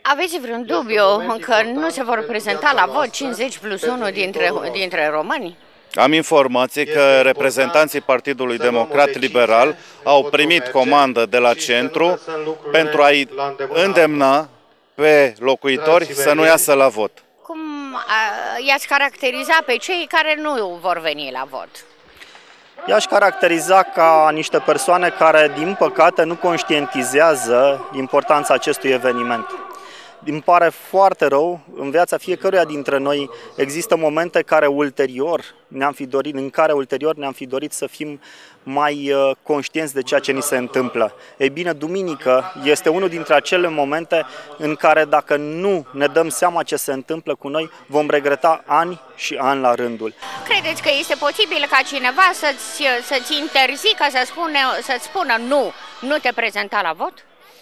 Aveți vreun dubiu că nu se vor prezenta la vot 50 plus 1 dintre români? Am informații că reprezentanții Partidului Democrat Liberal au primit comandă de la centru pentru a-i îndemna pe locuitori să nu iasă la vot. Cum i-ați caracteriza pe cei care nu vor veni la vot? I-aș caracteriza ca niște persoane care, din păcate, nu conștientizează importanța acestui eveniment. Îmi pare foarte rău, în viața fiecăruia dintre noi există momente în care ulterior ne-am fi dorit să fim mai conștienți de ceea ce ni se întâmplă. Ei bine, duminică este unul dintre acele momente în care dacă nu ne dăm seama ce se întâmplă cu noi, vom regreta ani și ani la rândul. Credeți că este posibil ca cineva să-ți interzică, să-ți spună nu te prezenta la vot?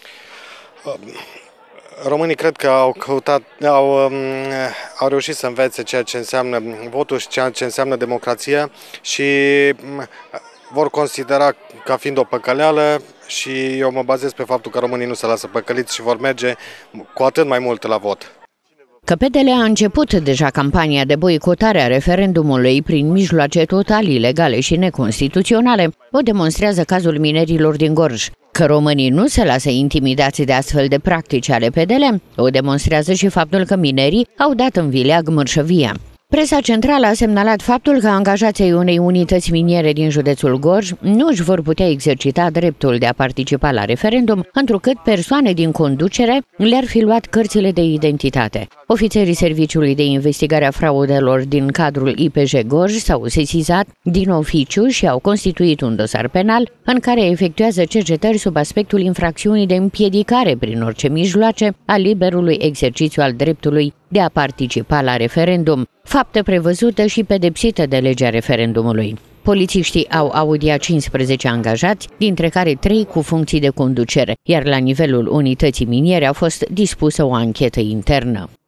Românii cred că au reușit să învețe ceea ce înseamnă votul și ceea ce înseamnă democrația și vor considera ca fiind o păcăleală și eu mă bazez pe faptul că românii nu se lasă păcăliți și vor merge cu atât mai mult la vot. KPDL a început deja campania de boicotare a referendumului prin mijloace total ilegale și neconstituționale, o demonstrează cazul minerilor din Gorj. Că românii nu se lasă intimidați de astfel de practici ale PDL, o demonstrează și faptul că minerii au dat în vileag Mărșăvia. Presa centrală a semnalat faptul că angajații unei unități miniere din județul Gorj nu își vor putea exercita dreptul de a participa la referendum, întrucât persoane din conducere le-ar fi luat cărțile de identitate. Ofițerii Serviciului de Investigare a Fraudelor din cadrul IPJ Gorj s-au sesizat din oficiu și au constituit un dosar penal în care efectuează cercetări sub aspectul infracțiunii de împiedicare prin orice mijloace a liberului exercițiu al dreptului de a participa la referendum, faptă prevăzută și pedepsită de legea referendumului. Polițiștii au audiat 15 angajați, dintre care 3 cu funcții de conducere, iar la nivelul unității miniere a fost dispusă o anchetă internă.